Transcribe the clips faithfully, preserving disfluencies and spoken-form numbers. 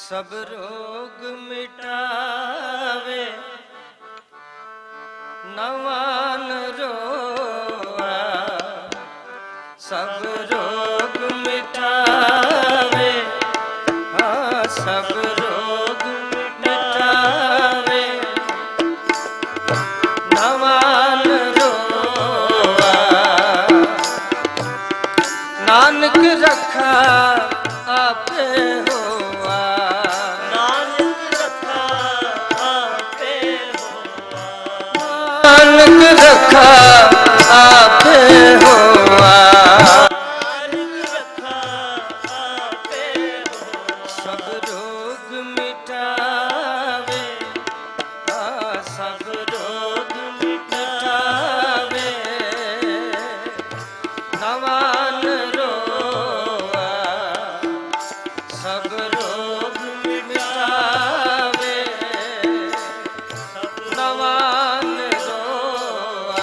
सब रोग मिटावे नवान रोआ, सब रोग मिटावे, हाँ सब रोग मिटावे नवान रोआ। नानक रखा आपे होआ, नानक रखा आपे होआ, नानक रखा आपे होआ, नानक रखा आपे होआ। सब रोग मिटावे, हाँ सब रोग मिटावे नवान रोआ, सब रोग मिटावे नवान रोआ।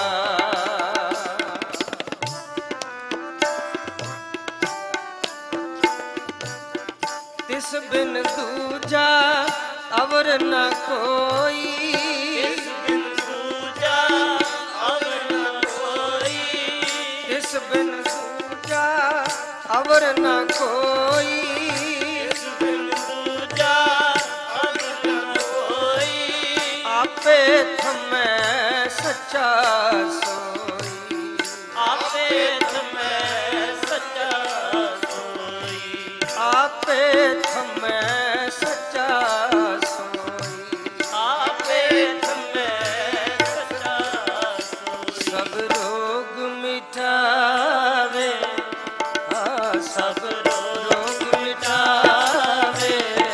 तिस बिन दूजा अवर न कोई, तिस बिन दूजा अवर न कोई, तिस बिन दूजा अवर न कोई, तिस बिन दूजा अवर न कोई। आपे थमै सच्चा सोई, आपे थमै सच्चा सोई, आपे थमै सच्चा सोई, आपे थमै सच्चा सोई। सब रोग मिटावे, हाँ सब रोग मिटावे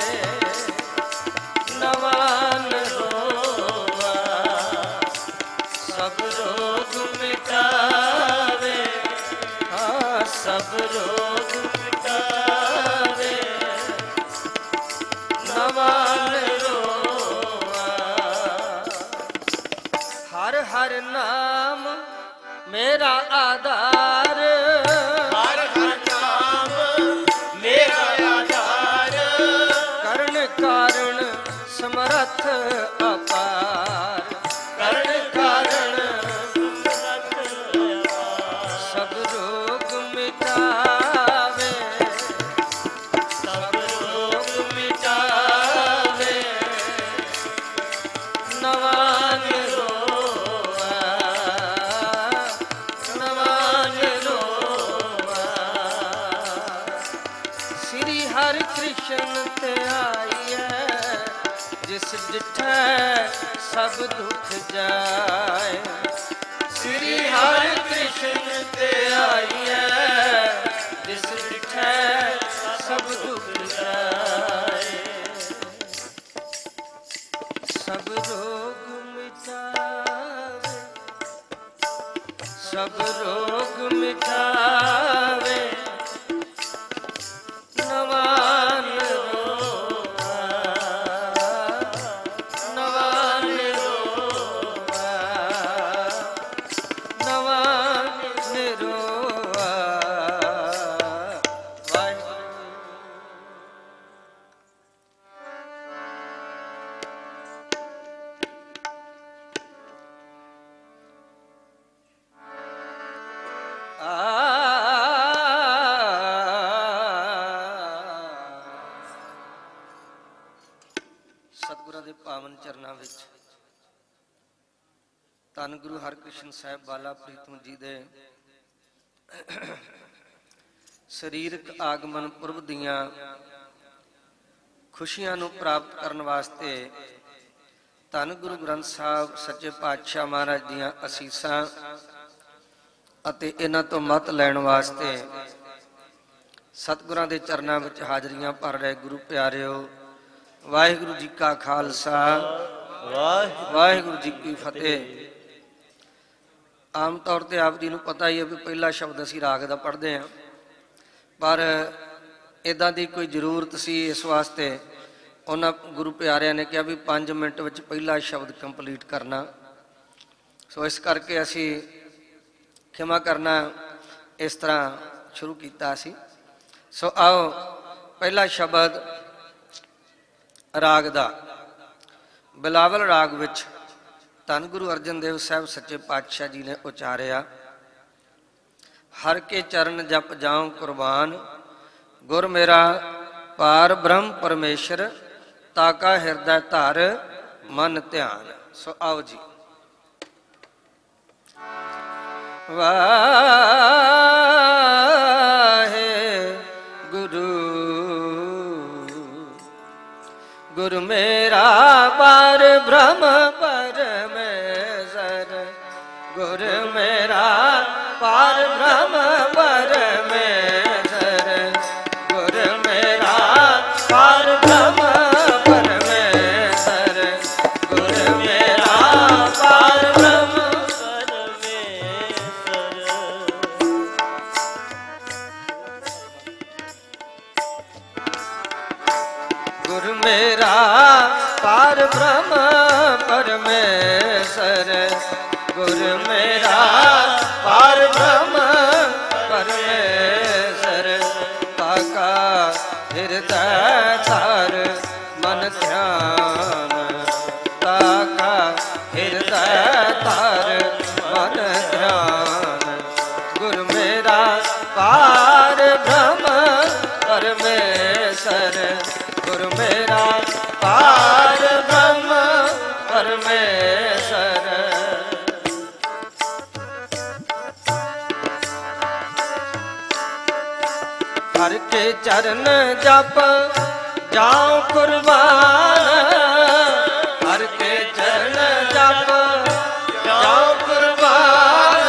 नवान रोआ, सब रोग मिटावे, हाँ सब रोग मिटावे नवान रोआ। हर हर नाम मेरा आधार, हर हर नाम मेरा आधार, कर्ण कारण समर्थ अपार, कर्ण कारण समर्थ अपार। सब रोग मिटावे, सब रोग मिटावे नवान रोआ, नवान रोआ। श्री हरि कृष्ण ते आइए, जिस डिठै सब दुख जाए। श्री हरि कृष्ण ते आइए, जिस डिठै सब दुख जाए। सब रोग मिटावे, सब रोग मिटावे नवान रोआ, नवान रोआ, नवान रोआ। वाहिगुरू। सतगुਰਾਂ ਦੇ ਪਾਵਨ ਚਰਨਾਂ ਵਿੱਚ ਧੰਨ ਗੁਰੂ ਹਰਕ੍ਰਿਸ਼ਨ ਸਾਹਿਬ ਬਾਲਾ ਪ੍ਰੀਤਮ ਜੀ ਦੇ ਸਰੀਰਕ ਆਗਮਨ ਪੁਰਬ ਦੀਆਂ ਖੁਸ਼ੀਆਂ ਨੂੰ ਪ੍ਰਾਪਤ ਕਰਨ ਵਾਸਤੇ ਧੰਨ ਗੁਰੂ ਗ੍ਰੰਥ ਸਾਹਿਬ ਸੱਚੇ ਪਾਤਸ਼ਾਹ ਮਹਾਰਾਜ ਦੀਆਂ ਅਸੀਸਾਂ ਅਤੇ ਇਹਨਾਂ ਤੋਂ ਮਤ ਲੈਣ ਵਾਸਤੇ ਸਤਿਗੁਰਾਂ ਦੇ ਚਰਨਾਂ ਵਿੱਚ ਹਾਜ਼ਰੀਆਂ ਭਰ ਰਹੇ ਗੁਰੂ ਪਿਆਰਿਓ, ਵਾਹਿਗੁਰੂ ਜੀ ਕਾ ਖਾਲਸਾ, ਵਾਹਿਗੁਰੂ ਜੀ ਕੀ ਫਤਿਹ। ਆਮ ਤੌਰ ਤੇ ਆਪ ਜੀ ਨੂੰ ਪਤਾ ਹੀ ਹੈ ਵੀ ਪਹਿਲਾ ਸ਼ਬਦ ਅਸੀਂ ਰਾਗ ਦਾ ਪੜ੍ਹਦੇ ਹਾਂ, ਪਰ ਇੱਦਾਂ ਦੀ ਕੋਈ ਜ਼ਰੂਰਤ ਸੀ ਇਸ ਵਾਸਤੇ ਉਹਨਾਂ ਗੁਰੂ ਪਿਆਰਿਆਂ ਨੇ ਕਿਹਾ ਵੀ ਪੰਜ ਮਿੰਟ ਵਿੱਚ ਪਹਿਲਾ ਸ਼ਬਦ ਕੰਪਲੀਟ ਕਰਨਾ। ਸੋ ਇਸ ਕਰਕੇ ਅਸੀਂ ਖਿਮਾ ਕਰਨਾ ਇਸ ਤਰ੍ਹਾਂ ਸ਼ੁਰੂ ਕੀਤਾ ਸੀ। ਸੋ ਆਓ ਪਹਿਲਾ ਸ਼ਬਦ राग दा बिलावल राग विच धन गुरु अर्जन देव साहब सच्चे पातशाह जी ने उचारिया। हर के चरण जप जाऊं कुर्बान, गुर मेरा पार ब्रह्म परमेश्वर, ताका हृदय धर मन ध्यान। सो आओ जी। वाहे गुरु गुरु मेरा पार ब्रह्म परमेश्वर, गुरु मेरा पार ब्रह्म परमेश्वर, गुरु मेरा पार ब्रह्म परमेश्वर, गुरु मेरा पार ब्रह्म परमेश्वर। गुरु मेरा पार ब्रह्म परमेश्वर, गुरु मेरा पार ब्रह्म परमेश्वर, ताका हृदय धर मन ध्यान, ताका हृदय धर मन ध्यान। गुरु मेरा पार ब्रह्म परमेश्वर, गुरु मेरा पार ब्रह्म परमेश्वर। हर के चरण जप जाऊं कुर्बान, हर के चरण जप जाऊं कुर्बान,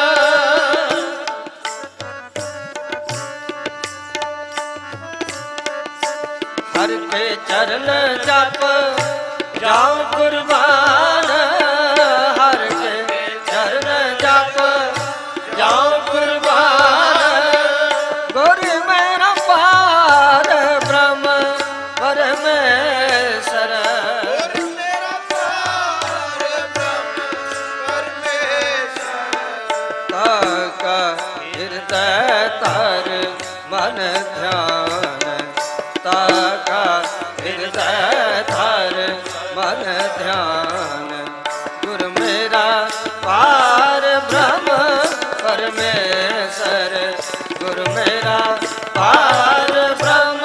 हर के चरण जप जाऊं कुर्बान, हर के चरण जप जाऊं कुर्बान। गुरु मेरा पार ब्रह्म परमेश्वर, गुरु मेरा पार ब्रह्म परमेश्वर, ताका हृदय धर मन ध्यान, ताका हृदय धर मन ध्यान। गुरु मेरा पार ब्रह्म परमेश्वर, गुरु मेरा पार ब्रह्म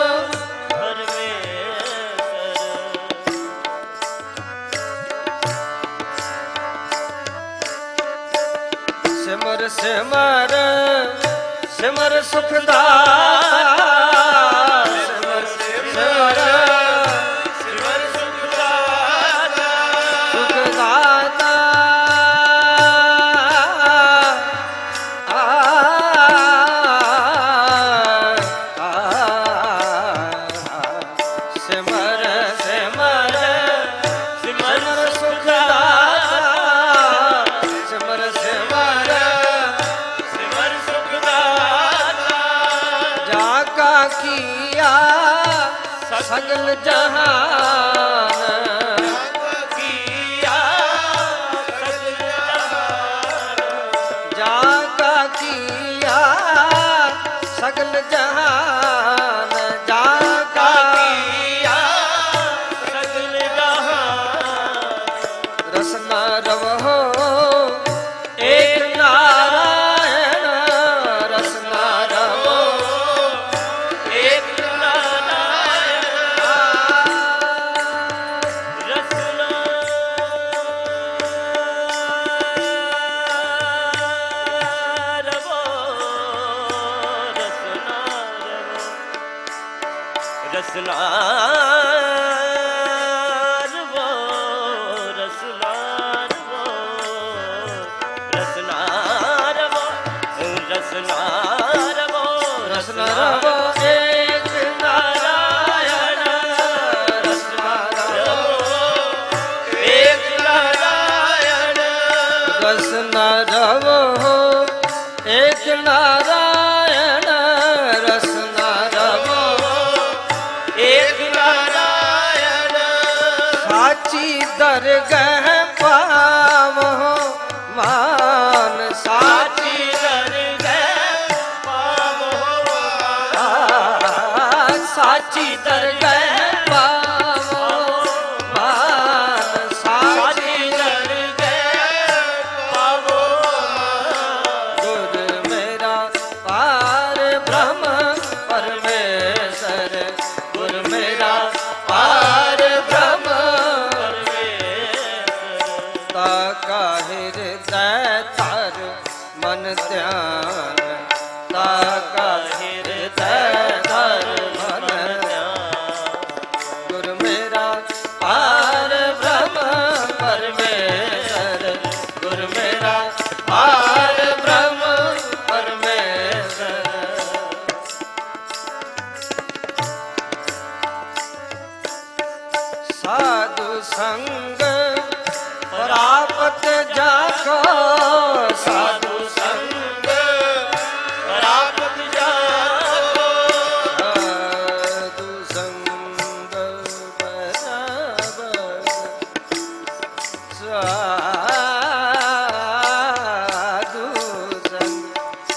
परमेश्वर। सिमर सिमर सिमर सुखदार, सिमर सिमर सिमर सुखदार, सुखदाता आ सिमर सिमर सिमर सुखदाता, सिमर सिमर सिमर सुखदाता, जाका किया सगल जहान, किया सगल जहान, जाका किया सगल जहान, जाका किया सगल जहान। रसना रवो एक नारायण, रसना रवो एक नारायण, रसना रवो, रसना रवो, रसना रवो, रसना रवो, रसना रवो, रसना रवो, रसना रवो एक नारायण, रसना रवो एक नारायण, रसना रवो एक नारायण, रसना रवो एक नारायण। साची दरगह पावो मान, साची दरगह पावो मान, साची दरगह पावो गुरु मेरा पार ब्रह्म ताका हृदय तर मन ध्यान ताका हृदय तर मन ध्यान गुरु मेरा पार ब्रह्म परमेश्वर गुरु मेरा पार ब्रह्म परमेश्वर साधु संग प्राप्त जाको साधु संग प्राप्त जाको साधु संग बराबर साधु संग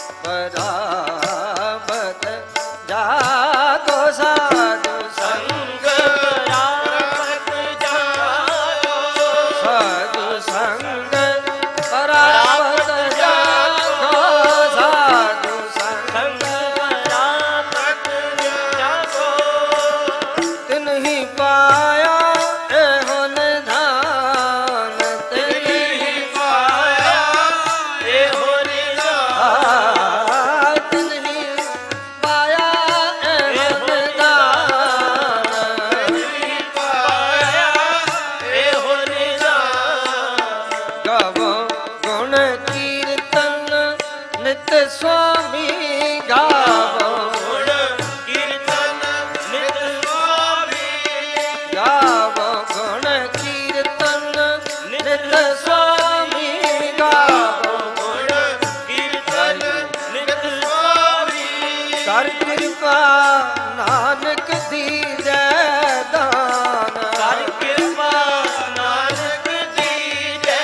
प्राप्त जाको साधु संग प्राप्त जाको साधु संग प्राप्त जाको साधु संग प्राप्त जाको तिन्हि पाया एहो निधान तिन्हि पाया एहो निधान तिन्हि पाया एहो निधान तिन्हि पाया एहो निधान गावो गुण कीर्तन नित स्वामी गावो गुण कीर्तन नित स्वामी गावो गुण कीर्तन नित स्वामी गावो गुण कीर्तन नित स्वामी कर कृपा नानक दीजै दान कर कृपा नानक दीजै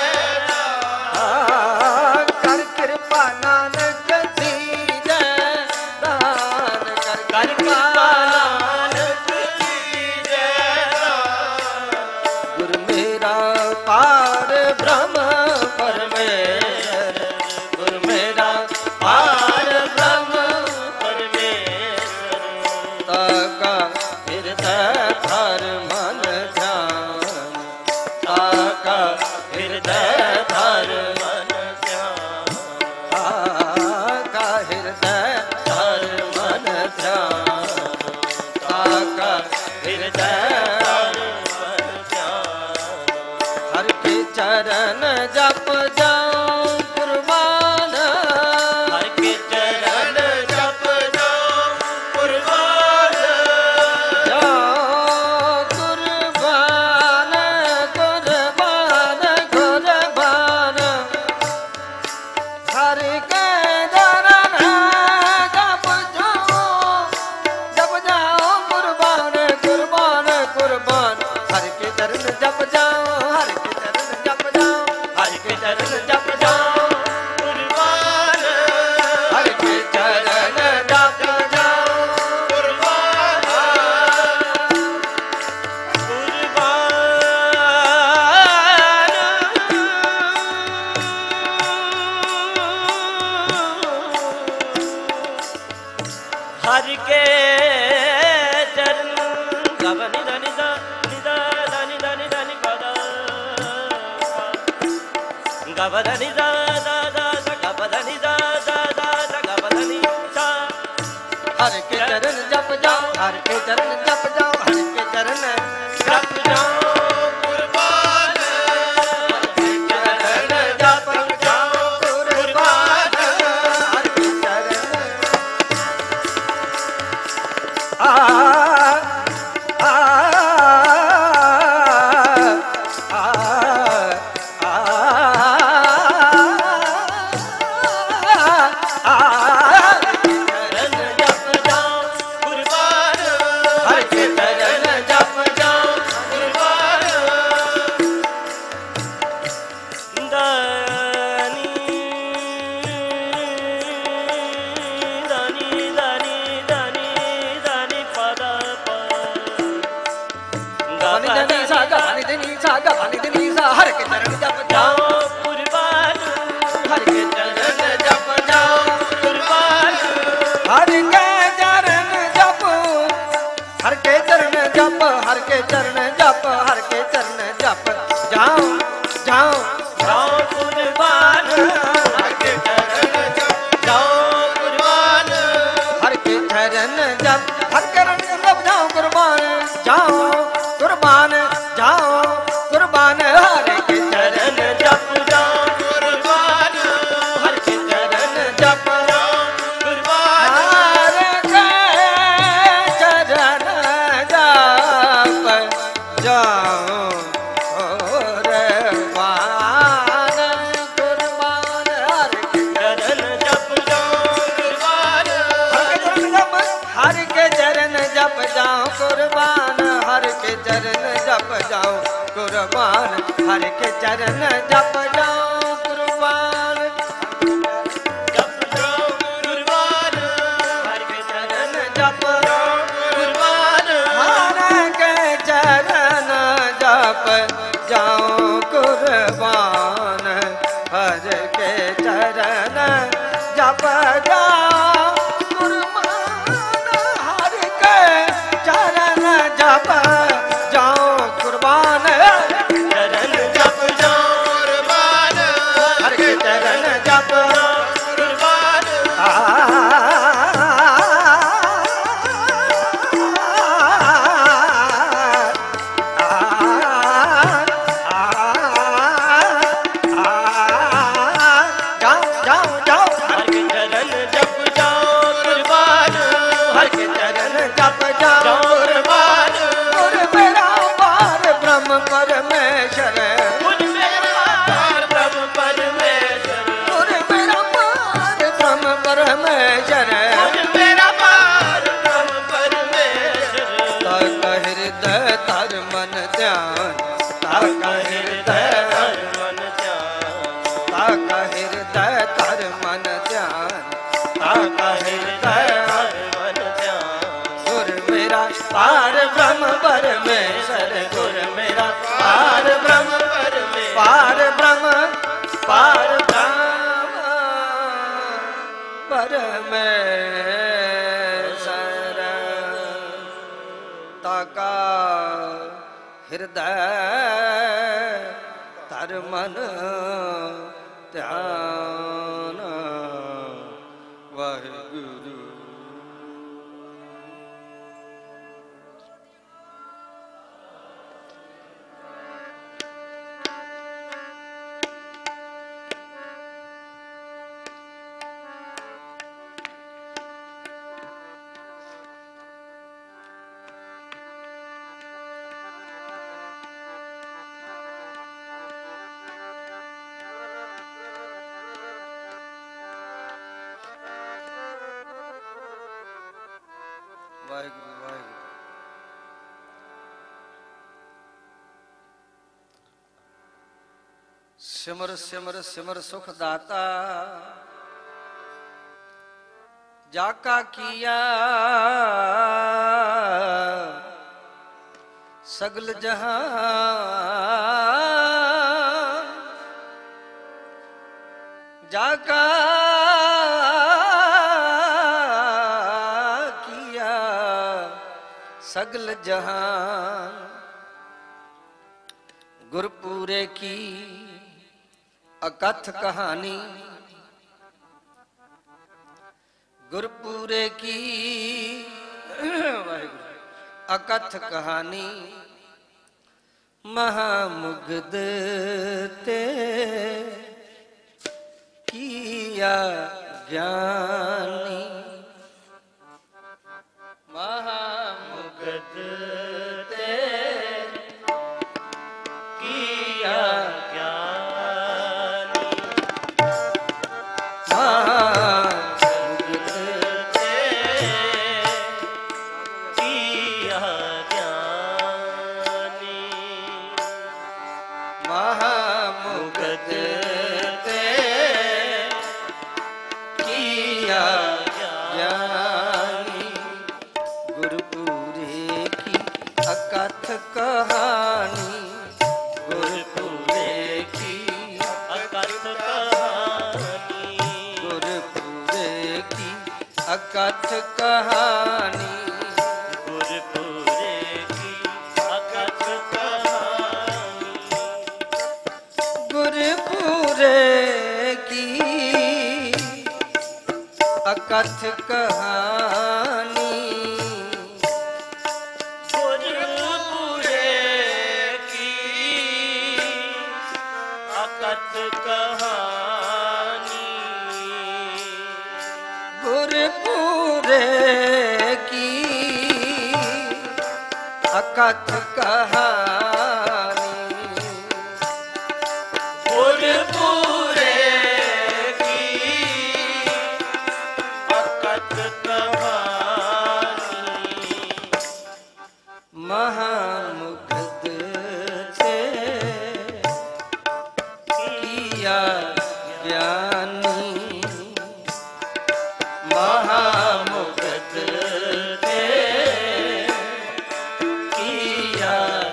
दान कर कृपा नानक दीजै दान कर कृपा नानक दीजै दान गुरु मेरा पार ब्रह्म परमेश्वर गुरु मेरा पार ब्रह्म परमेश्वर ताका हृदय धर मन ध्यान ताका हृदय धर मन ध्यान ताका हृदय धर मन ध्यान ताका हृदय धर मन ध्यान हर के चरण जप जाऊं कुर्बान हर के चरण जप जाऊं कुर्बान जाऊं कुर्बान कुर्बान कुर्बान हर के चरण जप जाऊं जप जाऊं कुर्बान कुर्बान कुर्बान हर के चरण जप जाऊं हर के चरण जप जाऊं हर के चरण जप जाऊं कुर्बान हर के चरण जप जाऊं कुर्बान हर के चरण गवनि धनि दा निदा धनि धनि धनि पदा गवधनि दा दा दा सा गवधनि दा दा दा सा गवधनि सा हर के चरण जप जाओ हर के चरण जप जाओ हर के चरण जप जाओ कुर्बान हर के चरण जप जाओ कुर्बान हर के चरण आ आ आ आ चरण जप जाओ कुर्बान हर के चरण जप जाओ कुर्बान दानी दानी दानी दानी दानी पदा गानी धनी सा गानी धनी सा गानी धनी सा हर के चरण जप जाओ कुर्बान हर के चरण जप जाओ कुर्बान हर के चरण जप हर के चरण के चरण जप, हर के चरण जप जाओ जाओ जाओ कुर्बान, हर के चरण जप जाओ कुर्बान, हर के चरण जप, हर के चरण जप जाओ कुर्बान, जाओ कुर्बान, जाओ कुर्बान, हर के चरण जप जाओ कुर्बान, हर के चरण जप जाओ कुर्बान, हर के चरण जप जाओ कुर्बान, हर के चरण जप जाओ कुर्बान, हर के चरण जप जाओ कुर्बान, जप जाओ कुर्बान, हर के चरण जप जाओ कुर्बान, हर के चरण जप जाओ कुर्बान, हर के चरण जप जाओ जप जाओ कुर्बान, चरण जप जाओ कुर्बान, हर के चरण जप कुर्बान, जाओ जाओ जाओ हर के चरण जप जाओ कुर्बान, हर के चरण जप जाओ कुर्बान, परमेश्वर मुझ मेरा पार ब्रह्म परमेश्वर, मुझ मेरा पार ब्रह्म परमेश्वर, मुझ मेरा पार ब्रह्म परमेश्वर, तक हृदय तर मन ध्यान, तक हृदय हर मन ध्यान, तक हृदय तर मन ध्यान, तक हृदय हर मन ध्यान, गुर मेरा पार ब्रह्म परमेश्वर, गुर मेरा पार ब्रह्म परमेश्वर, पार ब्रह्म पार ब्रह्म परमेश्वर, ताका हृदय तर मन ध्यान, वाहिगुरु। वाहिगुरु वाहिगुरु। सिमर सिमर सिमर सुख दाता, जाका किया सगल जहां, जाका किया सगल जहां, गुरपुरे की अकथ कहानी, गुरपुरे की अकथ कहानी, महामुग्ध ते किया ज्ञानी, महामुग्ध ते किया ज्ञानी, महामुग्ध ते किया ज्ञानी, महामुग्ध ते किया ज्ञानी, गुरपुरे की अकथ कहानी, गुरपुरे की अकथ कहानी, गुरपुरे की अकथ कहानी, गुरपुरे की अकथ कहानी गुरपुरे की अकथ कहानी गुरपुरे की अकथ कहानी गुरपुरे की अकथ कहानी महामुग्ध से किया ज्ञानी महामुग्ध से किया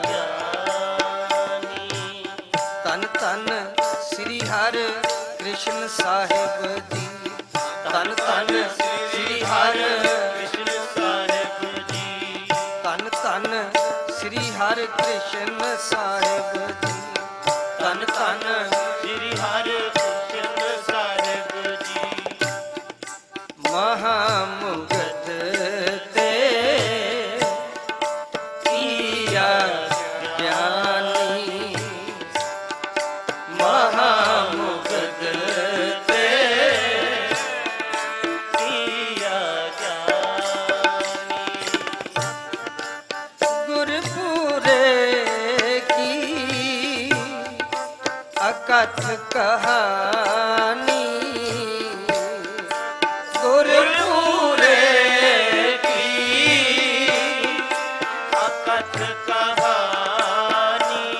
ज्ञानी तन तन श्री हरि कृष्ण साहिब जी तन तन श्री हरि कृष्ण साहिब जी तन तन श्री हरि कृष्ण साहिब जी तन तन श्री हरि कृष्ण साहिब जी महामुग्ध ते किया ज्ञानी महामुग्ध ते किया ज्ञानी गुरपुरे की अकथ कहानी गुरपुरे की अकथ कहानी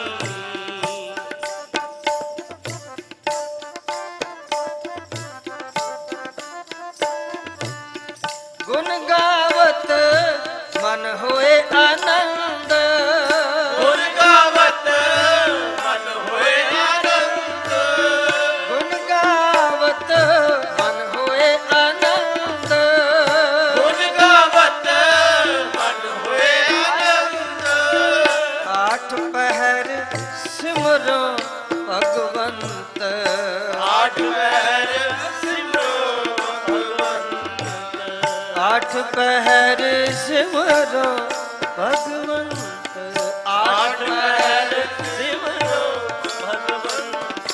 गुण गावत मन होए आनंद गुण गावत मन होए आनंद गुण गावत मन होए आनंद गुण गावत मन होए आनंद आठ पहर सिमरो भगवंत आठ पहर सिमरो भगवंत आठ पहर सिमरो भगवंत आठ पहर सिमरो भगवंत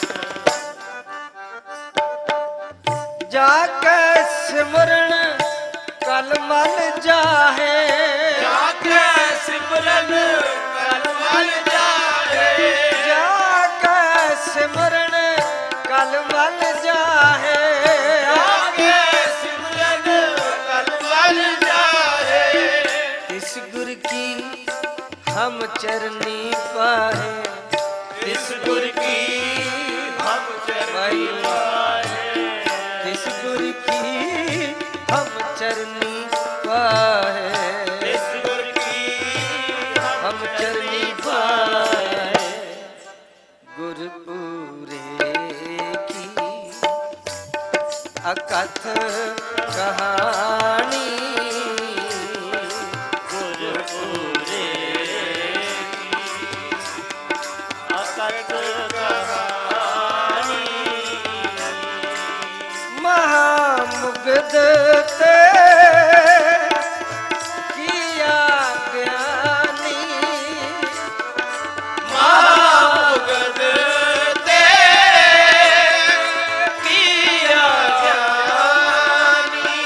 जाके सिमरन कल मल जाहे जाके सिमरन कलमल जाए जाके सिमरन कल मल जाहे जाके सिमरन कलमल जाए इस गुर की हम चरनी पाए इस गुर की हम चरनी पाए इस गुर की हम चरनी पाए इस गुर की हम चरनी पाए गुरपुरे की अकथ कहानी गुरपुरे की अकथ कहानी महामुग्ध ते किया ज्ञानी महामुग्ध ते किया ज्ञानी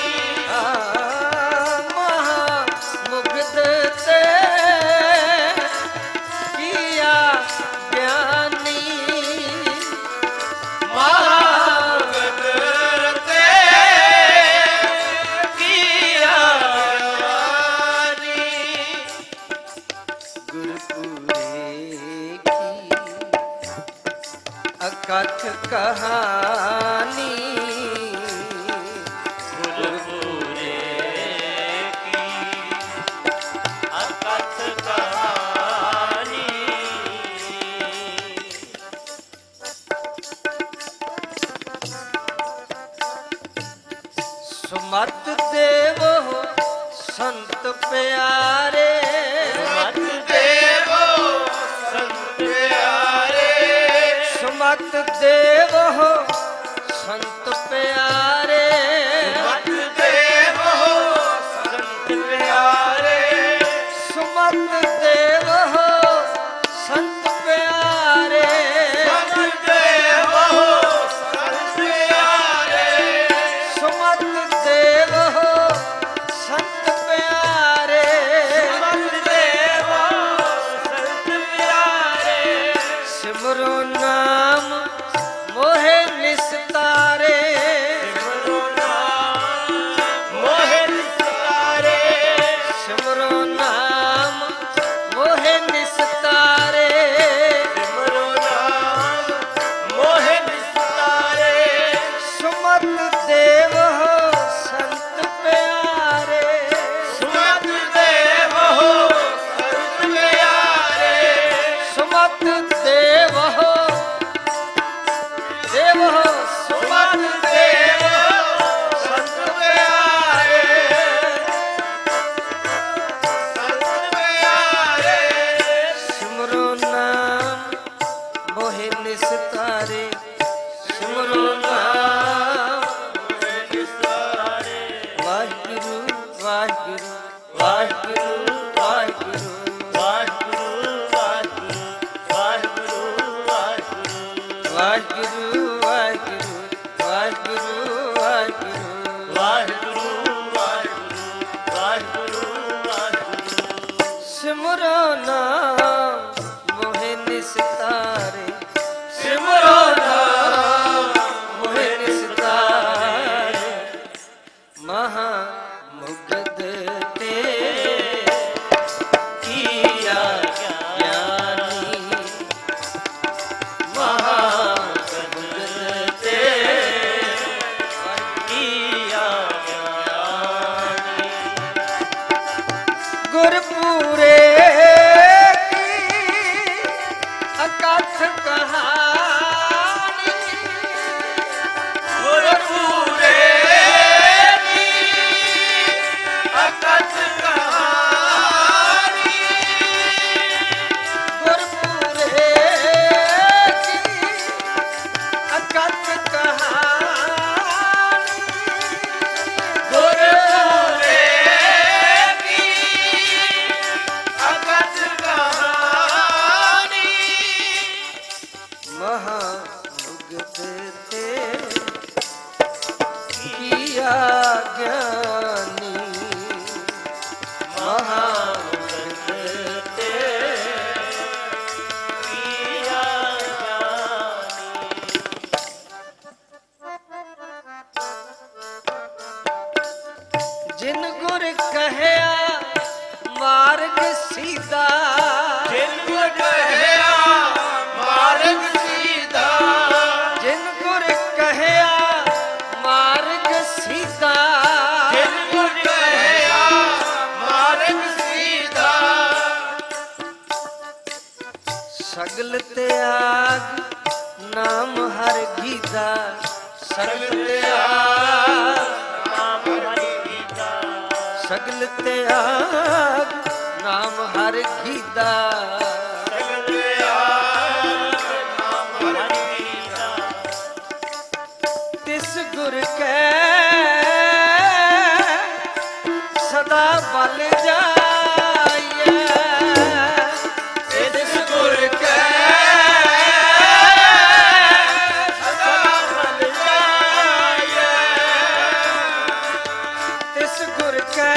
महामुग्ध ते किया ज्ञानी महामुग्ध ते किया ज्ञानी गुरपुरे की अकथ कहानी गुरपुरे की अकथ कहानी सुमत देव हो संत प्यारे मत देवो संत प्यारे सुमत देव हो संत प्यारे मत देवो देव हो संत प्यारे, सुमत देव हो संत प्यारे, सुमत देव हो संत प्यारे, सुमत देव हो संत प्यारे, सिमरो नाम मोहे निस्तारे, सिमरो नाम मोहे निस्तारे, सिमरो नाम मोहे निस्तारे, सिमरो नाम मोहे निस्तारे, सुमत देव हो संत प्यारे, सुमत देव हो संत प्यारे, सुमत देव हो देव हो सुमत देव हो संत प्यारे, संत प्यारे, सिमरो नाम मोहे निस्तारे, सिमरो नाम मोहे निस्तारे, वाहिगुरु वाहिगुरु वाहिगुरु वाहिगुरु वाहिगुरु वाहिगुरु वाहिगुरु वाहिगुरु, वाहिगुरु वाहिगुरु वाहिगुरु वाहिगुरु वाहिगुरु वाहिगुरु वाहिगुरु वाहिगुरु, सिमरो नाम मोहे निस्तारे, सिमरो नाम मोहे निस्तारे, महा मुग्ध ते किया ज्ञानी, महा मुग्ध ते किया ज्ञानी, गुरपुरे की अकथ कहानी, गुरपुरे की अकथ कहानी, गुरपुरे की अकथ कहानी, गुरपुरे की अकथ कहानी, महामुग्ध ते किया ज्ञानी, महामुग्ध ते किया ज्ञानी, जिन गुर कहया मार्ग सीधा, जिन गुर कहया मार्ग सीधा, जिन गुर कहया मार्ग सीधा, जिन गुर कहया मार्ग सीधा, सगल त्याग नाम हर गीता, सगल त्याग नाम हरि गीता, सगल त्याग नाम हर गीता, सगल त्याग नाम हरि गीता, तिस गुर कै सदा बल जाइए, तिस गुर कै सदा बल जाइए, तिस गुर कै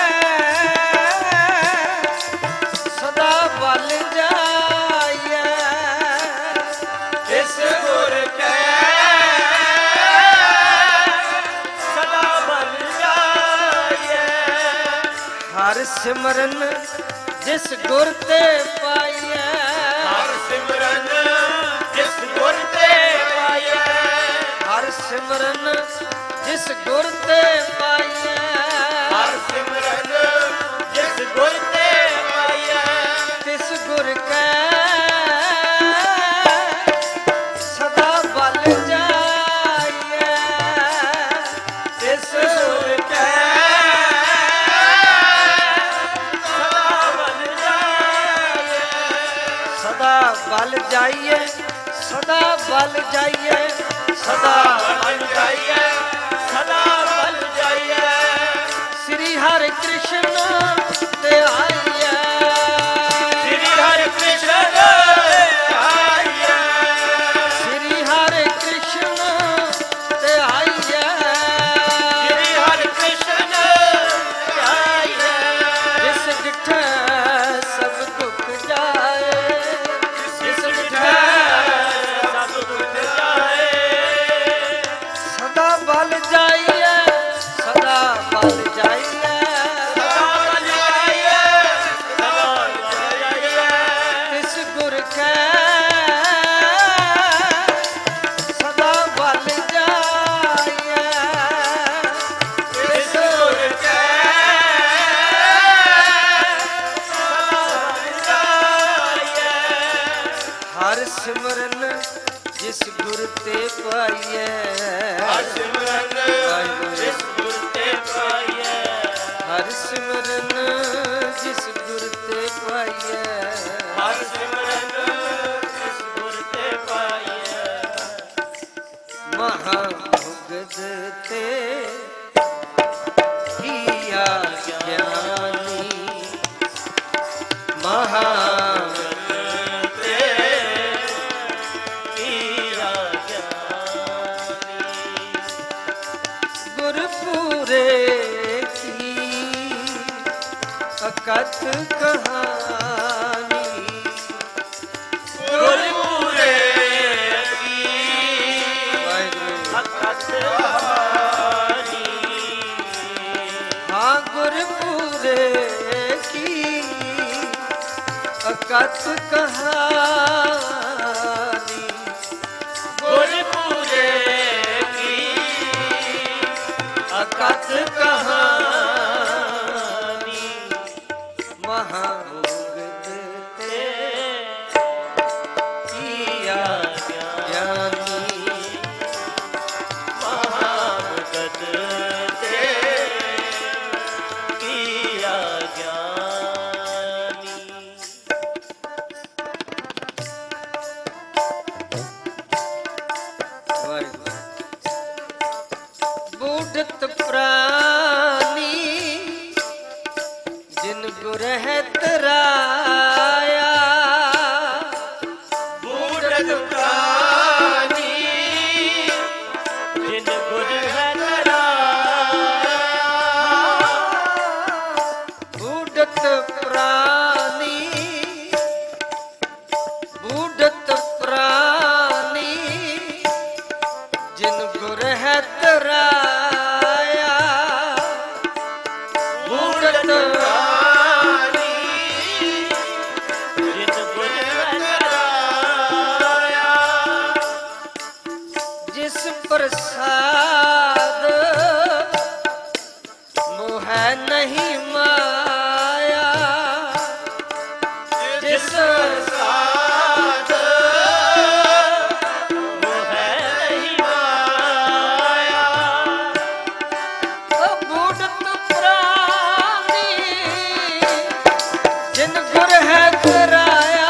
सदा बल जाइए, तिस गुर कै सदा बल जाइए, हर सिमरन जिस गुर ते पाइए, हर सिमरन जिस गुर ते पाइए, हर सिमरन जिस गुर ते पाइए, हर सिमरन जिस गुर ते पाइए, तिस गुर कै सदा बल जाइए, तिस गुर कै सदा बल जाइए, सदा बल जाइए, सदा बल जाइए, सदा बल जाइए, सदा बल जाइए, श्री हरि कृष्ण ते आइए, कै सदा बल जाइए, इस गुर कै सदा बल जाइए। हर सिमरन जिस गुर ते पाइए, हर सिमरन जिस गुर ते पाइए, हर सिमरन जिस गुर ते पाइए, हर सिमरन जिस गुर ते पाइए। महाभुगत ते किया ज्ञानी, महा अकथ कहानी, गुरपुरे की अकथ कहानी। हाँ गुरपुरे की अकथ कहानी, गुरपुरे की अकथ कहानी। महाभुगत ते किया ज्ञानी, महाभुगत ते किया ज्ञानी। बूढ़त प्राणी जिन गुर है तराया, बूढ़त प्राणी जिन गुर है तराया। बूढ़त प्राणी, बूढ़त प्राणी जिन गुर है तराया, बूढ़त प्रसाद मोह नहीं माया, जिस प्रसाद मोह नहीं माया। बूढ़त प्राणी जिन गुर है तराया,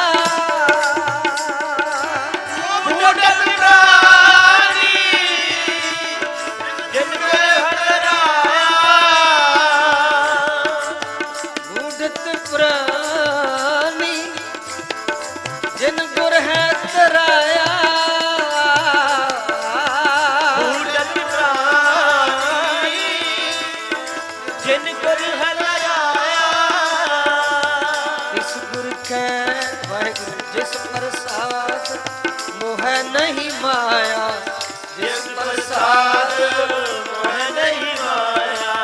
बूढ़त प्राणी जिन गुर है तराया। बूढ़त प्राणी जिन गुर है तराया, बूढ़त प्राणी जिन गुर है तराया। इस गुर के वाहिगुरु जिस प्रसाद मोह नहीं माया, जिस प्रसाद मोह नहीं माया।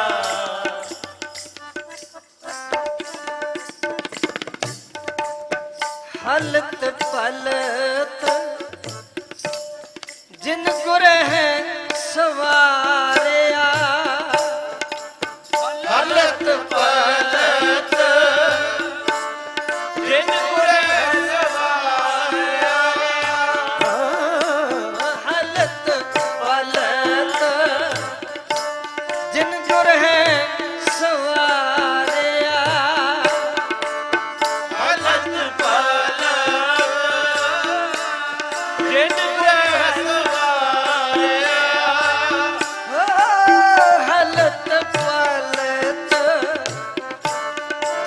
हलत पलत जिन गुर है सवारिया, हलत पलत जिन गुर है सवारिया। हलत पलत जिन गुर है सवारिया, हलत पलत जिन गुर है सवारिया। हलत पलत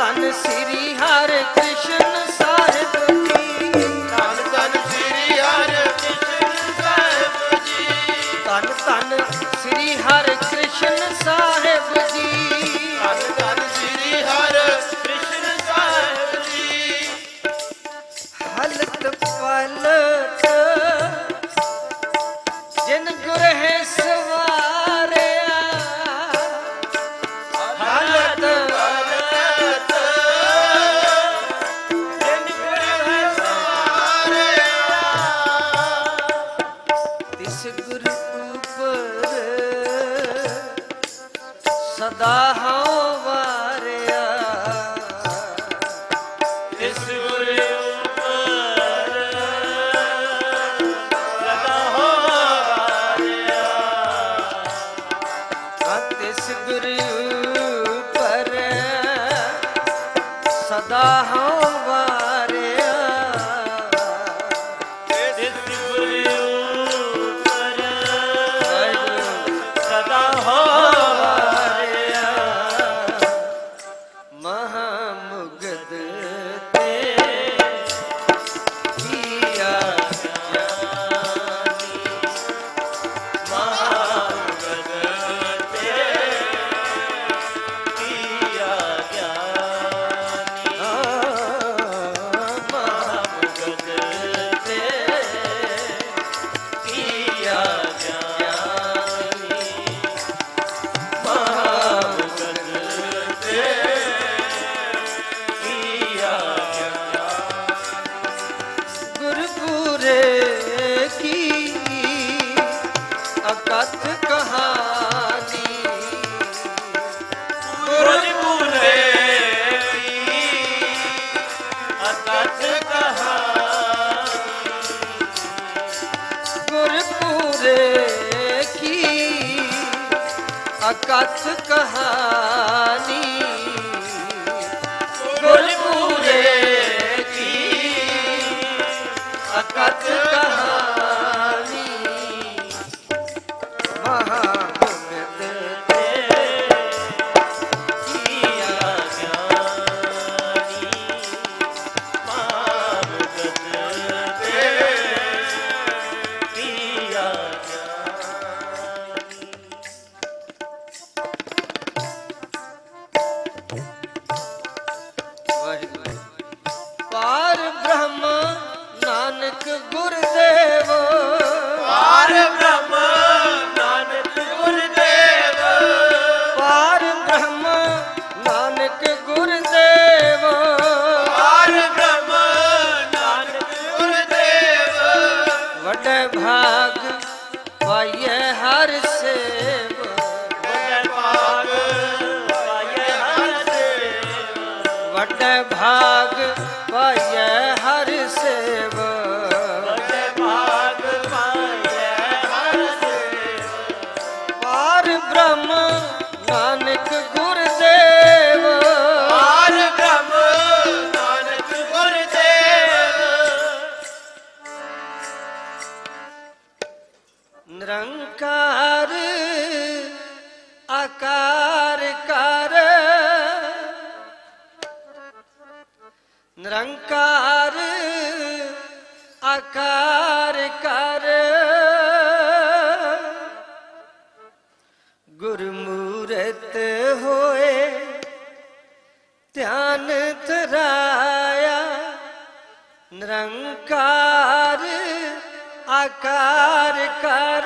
ਧੰਨ ਸ੍ਰੀ ਹਰਿ ਕ੍ਰਿਸ਼ਨ ਸਾਹਿਬ ਜੀ। ਧੰਨ ਧੰਨ ਸ੍ਰੀ ਹਰਿ ਕ੍ਰਿਸ਼ਨ ਸਾਹਿਬ ਜੀ। ਧੰਨ ਧੰਨ ਸ੍ਰੀ ਹਰਿ ਕ੍ਰਿਸ਼ਨ ਸਾਹਿਬ ਜੀ। ਧੰਨ ਧੰਨ ਸ੍ਰੀ ਹਰਿ ਕ੍ਰਿਸ਼ਨ ਸਾਹਿਬ ਜੀ। ਹਲਤ ਪਲਤ ਜਿਨ ਗੁਰ ਹੈ ਸਵਾਰਿਆ। ਹਲਤ ਪਲਤ ਜਿਨ ਗੁਰ ਹੈ ਸਵਾਰਿਆ। ਤਿਸ ਗੁਰ ਉਪਰ ਸਦਾ ਹਉ ਵਾਰਿਆ। ਇਸ ਗੁਰ ਉਪਰ ਸਦਾ ਹੋ ਵਾਰਿਆ। ਤਿਸ ਗੁਰ ਉਪਰ ਸਦਾ ਹਉ ਵਾਰਿਆ। ਇਸ ਗੁਰ ਉਪਰ ਵਾਹਿਗੁਰੂ ਸਦਾ ਹੋ ਵਾਰਿਆ। ਮਹਾਮੁਗਦ ਤੇ ਕੀਆ ਗਿਆਨੀ। ਮਹਾਗਦ ਤੇ ਕੀਆ ਗਿਆਨੀ। ਮਹਾਮੁਗਦ ਤੇ ਕੀਆ ਗਿਆਨੀ। ਮਹਾਮੁਗਦ ਤੇ ਕੀਆ ਗੁਰਪੁਰੇ ਕੀ ਅਕਥ ਕਹਾਣੀ। ਗੁਰਪੁਰੇ ਕੀ ਅਕਥ ਕਹਾਣੀ। ਗੁਰਪੁਰੇ ਕੀ ਅਕਥ ਕਹਾਣੀ। ਗੁਰਪੁਰੇ ਕੀ ਅਕਥ ਕਹਾਣੀ। ਮਹਾਮੁਗਦ ਤੇ ਕੀਆ ਗਿਆਨੀ। ਮਹਾਗਦ ਤੇ ਕੀਆ ਗਿਆਨੀ। ਵਾਹਿਗੁਰੂ। ਪਾਰ ਬ੍ਰਹਮ ਨਾਨਕ ਗੁਰਦੇਵ। ਪਾਰ ਬ੍ਰਹਮ ਨਾਨਕ ਗੁਰਦੇਵ। ਪਾਰ ਬ੍ਰਹਮ ਨਾਨਕ ਗੁਰਦੇਵ। ਪਾਰ ਬ੍ਰਹਮ ਨਾਨਕ ਗੁਰਦੇਵ। ਵੱਡੇ ਭਾਗ ਪਾਈਏ ਹਰ ਸੇਵ। ਵੱਡੇ ਭਾਗ ਪਾਈਏ ਹਰਿ ਸੇਵ। ਵੱਡੇ ਭਾਗ ਪਾਈਏ ਹਰ ਸੇਵ। ਵੱਡੇ ਭਾਗ ਪਾਈਏ ਹਰਿ ਸੇਵ। ਪਾਰ ਬ੍ਰਹਮ ਨਾਨਕ ਗੁਰਦੇਵ। ਪਾਰ ਬ੍ਰਹਮ ਨਾਨਕ ਗੁਰਦੇਵ। ਨਿਰੰਕਾਰ ਆਕਾਰ ਕਰ। ਨਿਰੰਕਾਰ ਆਕਾਰ ਕਰ। ਗੁਰਮੂਰਤ ਹੋਏ ਧਿਆਨ ਧਰਾਇਆ। ਨਿਰੰਕਾਰ ਆਕਾਰ ਕਰ।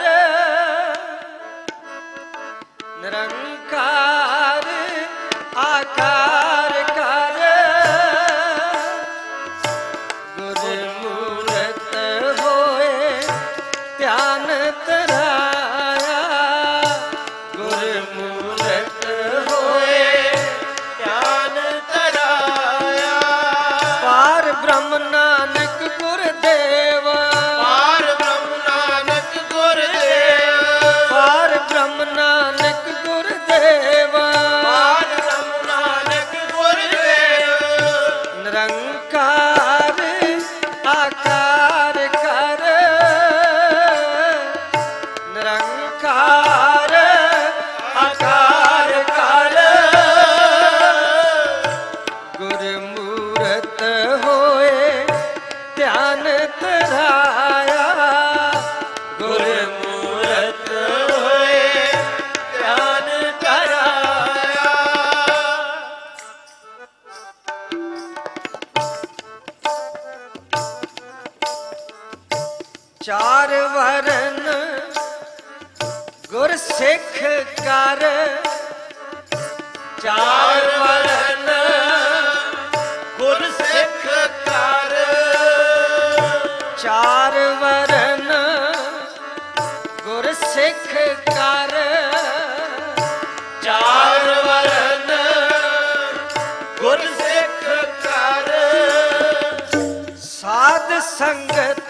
ਨਿਰੰਕਾਰ ਆਕਾਰ ਕਰ। ਗੁਰਮੂਰਤ ਹੋਏ ਧਿਆਨ ਧਰਾਇਆ। ਗੁਰਮੂਰਤ ਹੋਏ ਧਿਆਨ ਧਰਾਇਆ। ਪਾਰ ਬ੍ਰਹਮ ਨਾਨਕ ਗੁਰਦੇਵ। ਪਾਰ ਬ੍ਰਹਮ ਨਾਨਕ ਗੁਰਦੇਵ। गुरमूरत होए ध्यान धराया, गुरमूरत होए ध्यान धराया। चार वरन गुर सिख कर, चार वरन गुर सिख कर, चार वरन गुर सिख कर, चार वरन गुर सिख कर, साध संगत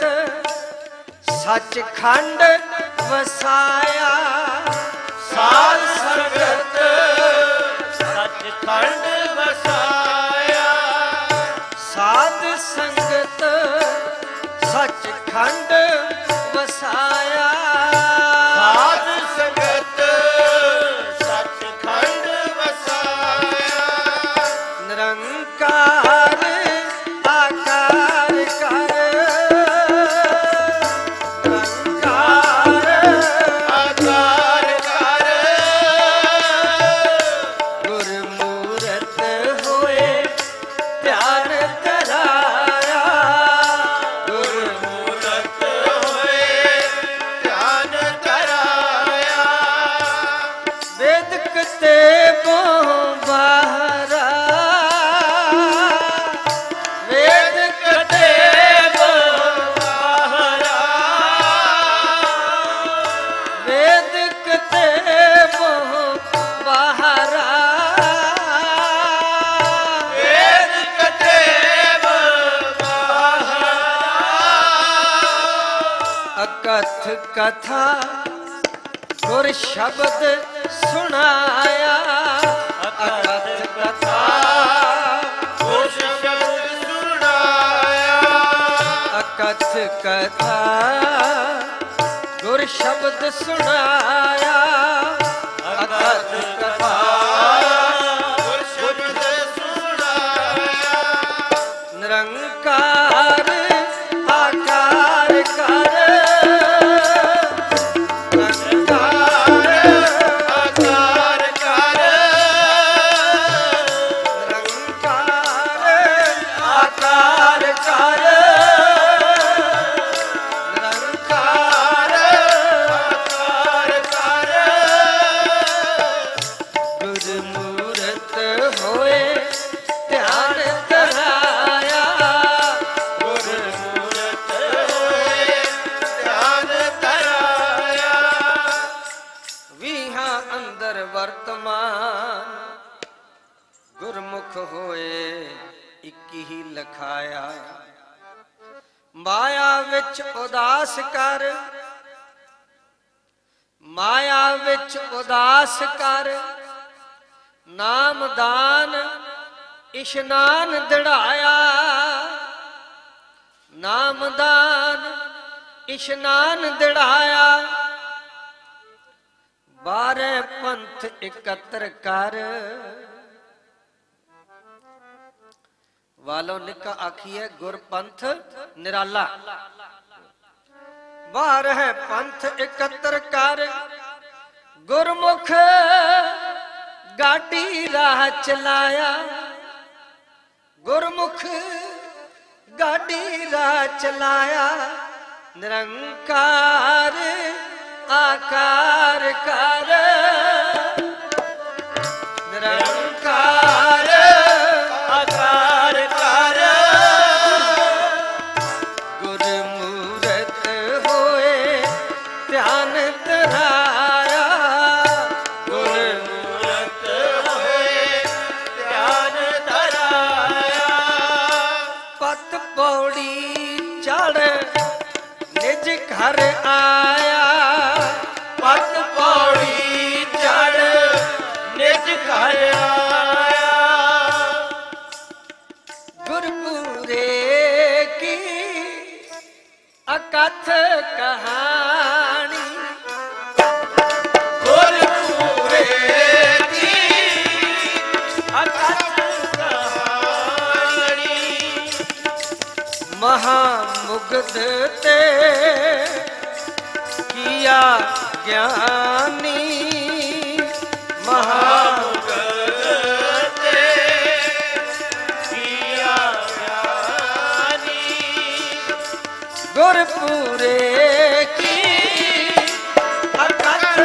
सचखंड वसाया, साध संगत सचखंड वसाया, साध संगत सचखंड वसाया, साध संगत सचखंड वसाया। निरंकार आकार कर, निरंकार आकार कर, गुरमूरत होए ध्यान धराया, गुरमूरत होए ध्यान धराया। वेदक ते मोह बाहरा, वेदक ते बाहरा, वेदक ते मोह बाहरा, वेद कते बाहरा, अकथ कथा गुर शब्द सुनाया, अकथ कथा गुर शब्द सुनाया, अकथ कथा गुर शब्द सुनाया, अकथ कथा गुर शब्द सुनाया। निरंकार आकार कर, निरंकार आकार कर, निरंकार आकार कर, निरंकार आकार कर, गुरमूरत होए ध्यान धराया, गुरमूरत होए ध्यान धराया। ਵੀਹਾਂ ਅੰਦਰ ਵਰਤਮਾਨ ਗੁਰਮੁਖ ਹੋਏ ਇੱਕ ਹੀ ਲਖਾਇਆ, ਮਾਇਆ ਵਿੱਚ ਉਦਾਸ ਕਰ, ਮਾਇਆ ਵਿੱਚ ਉਦਾਸ ਕਰ, ਨਾਮਦਾਨ ਇਸ਼ਨਾਨ ਦੜਾਇਆ, ਨਾਮਦਾਨ ਇਸ਼ਨਾਨ ਦੜਾਇਆ, ਬਾਰੇ ਪੰਥ ਇਕੱਤਰ ਕਰ, ਵਾਲੋ ਨਿਕਾ ਆਖੀਏ ਗੁਰ ਪੰਥ ਨਿਰਾਲਾ, ਬਾਰਹ ਪੰਥ ਇਕੱਤਰ ਕਰ, ਗੁਰਮੁਖ ਗਾਡੀ ਰਾਹ ਚਲਾਇਆ, ਗੁਰਮੁਖ ਗਾਡੀ ਰਾਹ ਚਲਾਇਆ, ਨਿਰੰਕਾਰ ਆਕਾਰ ਕਰ, ਨਿਰੰਕਾਰ ਆਕਾਰ ਕਰ, ਗੁਰਮੂਰਤ ਹੋਏ ਧਿਆਨ ਧਰਾਇਆ, ਗੁਰਮੂਰਤ ਹੋਏ ਧਿਆਨ ਧਰਾਇਆ। ਪਤ ਪੌੜੀ ਚੜ ਨਿਜ ਘਰ ਆਇਆ, ਪਤ ਪੌੜੀ ਚੜ ਨਿਜ ਘਰ ਆਇਆ, ਗੁਰਪੂਰੇ ਕੀ ਅਕਥ ਕਹਾਣੀ, ਗੁਰਪੂਰੇ ਦੀ ਅਕਥ ਕਹਾਣੀ, महामुग्ध ते किया ज्ञानी महामुग्ध ते किया ज्ञानी गुरपुरे की अकथ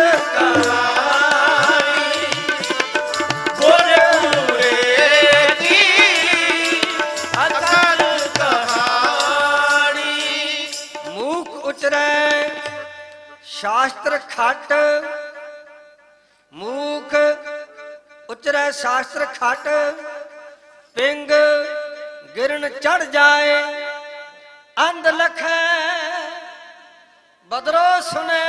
कहानी गुरपुरे की अकथ कहानी मूक उचरै शास्त्र खट मूख उचरै शास्त्र खट पिंग गिरन चढ़ जाए अंध लखै बदरो सुने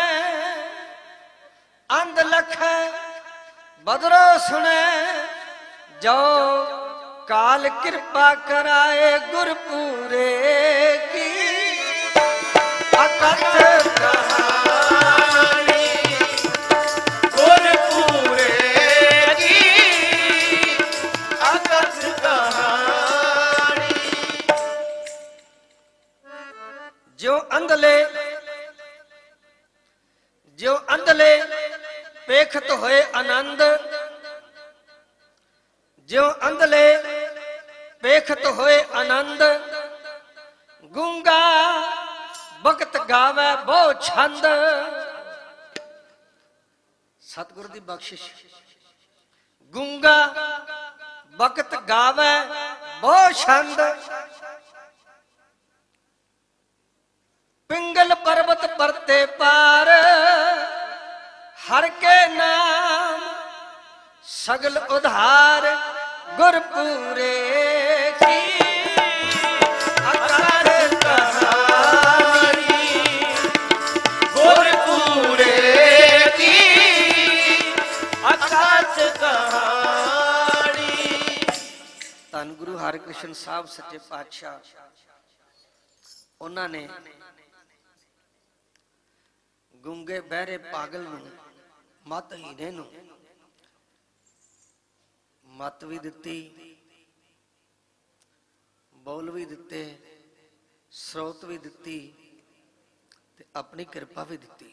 अंध लखै बदरो सुने जो काल कृपा कराए गुरपुरे की अकथ कहानी गुरपुरे की अकथ कहानी जो अंधले जो अंधले पेखत होए आनंद जो अंधले पेखत होए आनंद गूंगा भगत गावे बहु छंद सतगुरु दी बख्शिश गूंगा भगत गावे बहु छंद पिंगल पर्वत परते पार हर के नाम सगल उधार गुरपुरे की अकथ कहानी गुरपुरे की अकथ कहानी धन गुरु हरकृष्ण साहब सच्चे पातशाह उन्होंने गूंगे बहरे पागल नूं मत हीने नूं मत भी दिती बोल भी दिते स्रोत भी दिती ते अपनी कृपा भी दिती।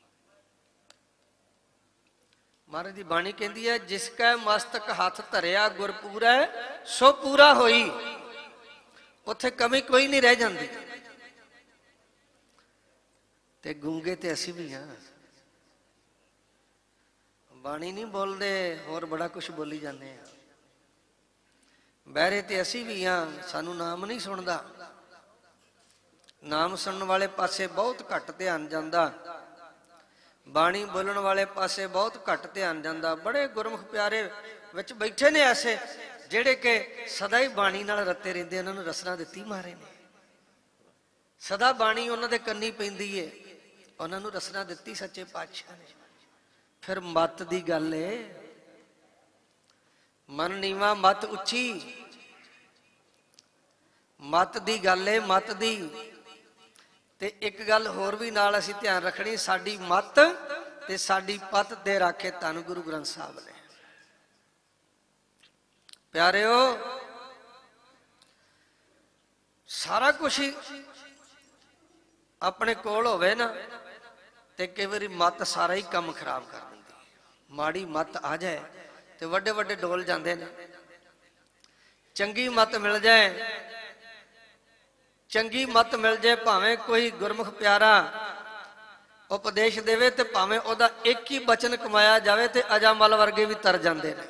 महाराज दी बाणी कहती है जिसका मस्तक हाथ धरिया गुरपूरा सो पूरा होई उत्थे कमी कोई नहीं रह जाती। ते गूंगे ते असी भी हाँ बाणी नहीं बोलते होर बड़ा कुछ बोली जाते हैं बहरे ते असी भी हाँ सानू नाम नहीं सुनता नाम सुनने वाले पासे बहुत घट ध्यान जाता बाणी बोलन वाले पासे बहुत घट ध्यान जाता। बड़े गुरमुख प्यारे विच बैठे ने ऐसे जेड़े के सदा ही बाणी नाल रते रहिंदे उन्हां नूं रसना दित्ती मारे ने सदा बाणी उन्हां दे कन्नी पैंदी है उन्हां नूं रसना दित्ती सच्चे पातशाह ने। फिर मत दी गल है मन नीवा मत उच्ची मत दी गल है मत दी ते एक गल होर भी नाल असीं ध्यान रखनी साडी मत ते साडी पत दे राखे धन गुरु ग्रंथ साहब ने। प्यारिओ सारा कुछ ही अपने कोल होवे ना ते कई बारी मत सारा ही काम खराब कर देंदी माड़ी मत आ जाए तो वड्डे वड्डे डोल जाते हैं। चंगी मत मिल जाए चंगी मत मिल जाए भावें कोई गुरमुख प्यारा उपदेश देवे तो भावें ओदा एक ही बचन कमाया जाए तो अजामल वर्गे भी तर जाते हैं।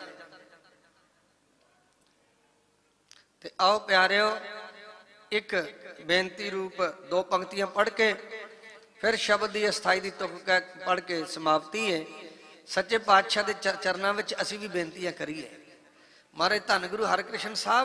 ते आओ प्यारिओ एक बेनती रूप दो पंक्तियां पढ़ के फिर शब्द की अस्थाई की तुक पढ़ के समाप्ति है। सच्चे पातशाह के चरणों में असी भी बेनतियां करिए। महाराज धन गुरु हरकृष्ण साहब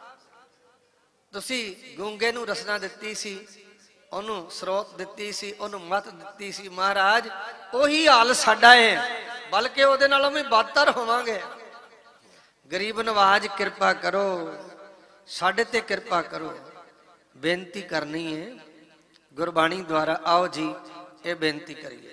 तुसी गूंगे नूं रसना दित्ती सी ओनू स्रोत दित्ती सी ओनू मत दित्ती सी महाराज ओही हाल साडा है बल्कि उहदे नालों भी बदतर होवांगे। गरीब नवाज कृपा करो साडे ते कृपा करो बेनती करनी है गुरबाणी द्वारा। आओ जी ये बेनती करिए।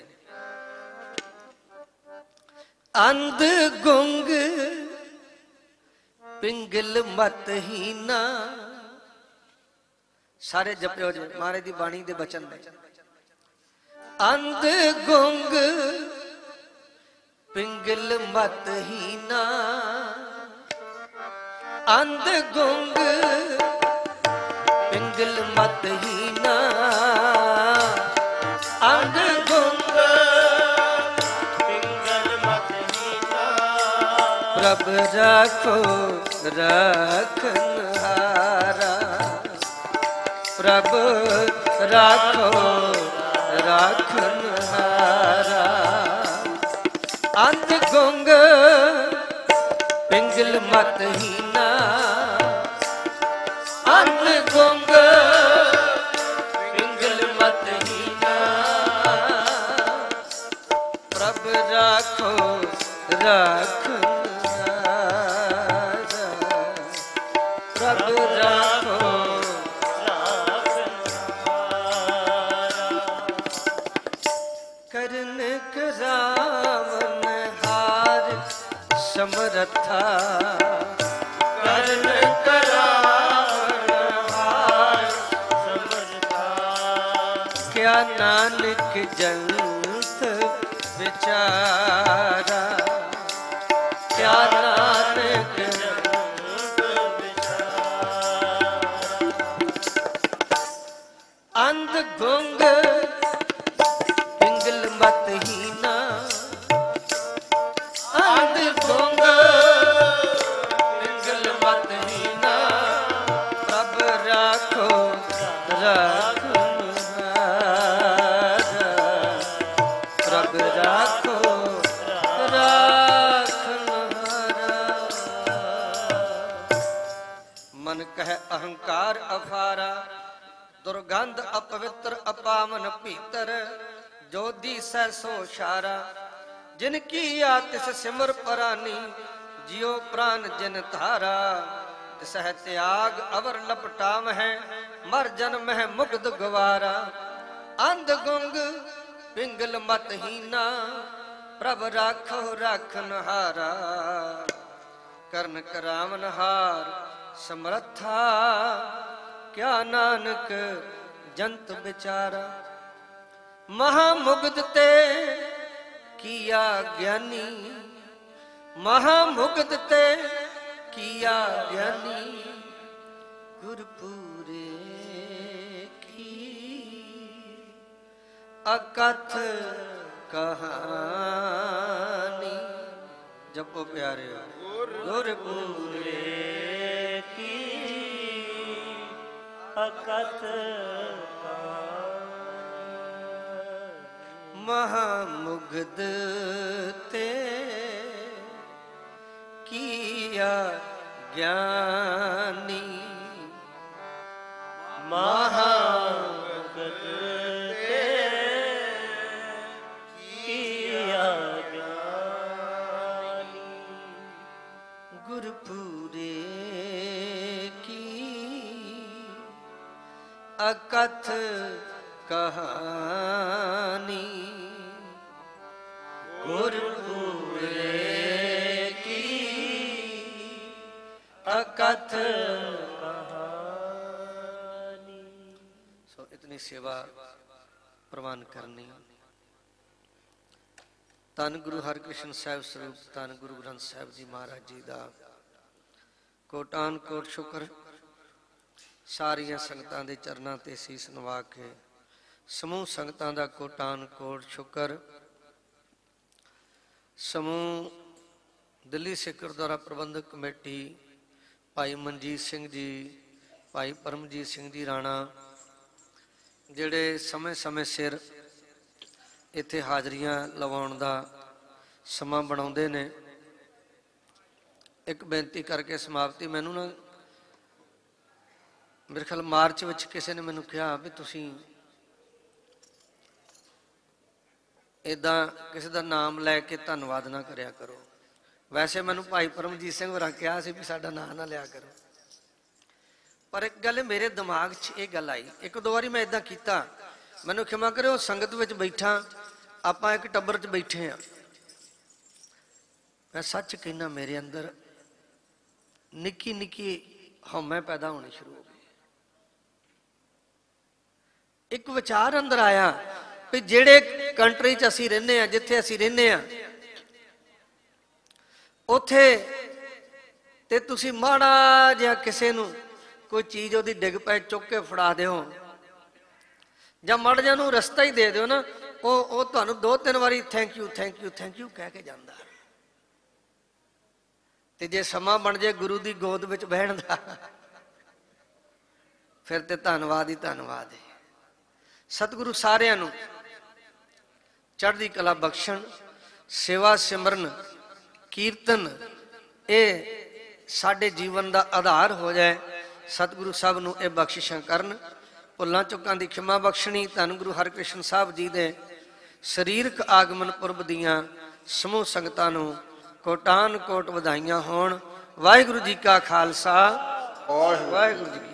अंध गुंग पिंगल मत हीना सारे जपियो जे महाराज दी बाणी दे बचन ने। अंध गुंग पिंगल मत हीना, अंध गुंग पिंगल मत हीना, अंध गुंग पिंगल मत हीना, प्रभ राखो रखनहारा, प्रभ राखो रखनहारा। अंध गुंग पिंगल मत हीना, अंध गुंग पिंगल मत हीना, प्रभ राखो रखनहारा, प्रभ राखो करन करावन हार समरथा, करन करावन हार समरथा। क्या नानक जंत विचारा, क्या नानक जंत विचारा। अंध गुंग पिंगल मत हीना, अंध गुंग पिंगल मत हीना, प्रभ राखो रखनहारा, प्रभ राखो रखनहारा। मन कह अहंकार अफारा, दुर्गंध अपवित्र अपावन भीतर, जो दिसै सो शारा। जिनकी आतिश सिमर परानी, जियो प्राण जिन धारा। तिसह त्याग अवर लपटाम है, मर जन्म है मुग्ध गवारा। अंध गुंग पिंगल मत हीना, प्रभ राखो रखनहारा। करन करावन हार समरथा, क्या नानक जंत बिचारा। महामुग्ध ते किया ज्ञानी, महामुग्ध ते किया ज्ञानी। गुरपुरे की अकथ कहानी। जपो प्यारे गुरपुरे की अकथ महामुग्ध ते किया ज्ञानी। महामुग्ध ते किया ज्ञानी। गुरपुरे की अकथ कहानी। गुरपुरे की अकथ कहानी। सो इतनी सेवा प्रवान करनी। धन गुरु हरकृष्ण साहिब स्वरूप धन गुरु ग्रंथ साहिब जी महाराज जी का कोटान कोट शुक्र। सारिया संगतां दे चरनां ते सीस नवा के समूह संगतां दा कोटान कोट शुक्र। समूह दिल्ली सिख गुरुद्वारा प्रबंधक कमेटी भाई मनजीत सिंह जी, भाई परमजीत सिंह जी राणा, जिहड़े समय समय सिर इत्थे हाजरियां लवाउण दा समां बनाउंदे ने। एक बेनती करके समाप्ति। मैनू ना मेरे ख्याल मार्च विच किसी ने मैनू कहा भी तुसीं इदां किसी का नाम लैके धन्नवाद ना करिया करो। वैसे मैनू भाई परमजीत सिंह होरां कहा सी भी साडा नाम ना लिया करो, पर एक गल मेरे दिमाग च ये गल आई। एक दो बारी मैं इदां कीता, मैनू क्षमा करो। संगत विच बैठा, आपां एक टब्बर च बैठे हाँ। मैं सच कहना मेरे अंदर निक्की निक्की हौमें पैदा होनी शुरू हो गई। एक विचार अंदर आया भी जेड़े कंट्री च असी रहने आ, जिथे असी रहने आ, उथे ते तुसी माड़ा जिहा किसे नूं कोई चीज़ उहदी डिग पै चुक के फड़ा दिओ जां माड़ा जिहा नूं रस्ता ही दे दिओ ना, ਉਹ ਉਹ ਤੁਹਾਨੂੰ दो तीन वारी thank you thank you thank you कह के जाता। ते जे समा बन जाए गुरु की गोद विच बहण दा फिर ते धन्नवाद ही धन्नवाद है। सतगुरु सारिਆਂ ਨੂੰ चढ़दी कला बख्शण, सेवा सिमरन कीर्तन ये साडे जीवन का आधार हो जाए। सतगुरु सब नूं ये बख्शिशां करन। भुलां चुकां दी खिमा बख्शणी धन गुरु हरकृष्ण साहब जी दे शरीरक आगमन पुरब दियां समूह संगतां नूं कोटान कोट वधाइयां होण। वाहिगुरू जी का खालसा, वाहिगुरू जी की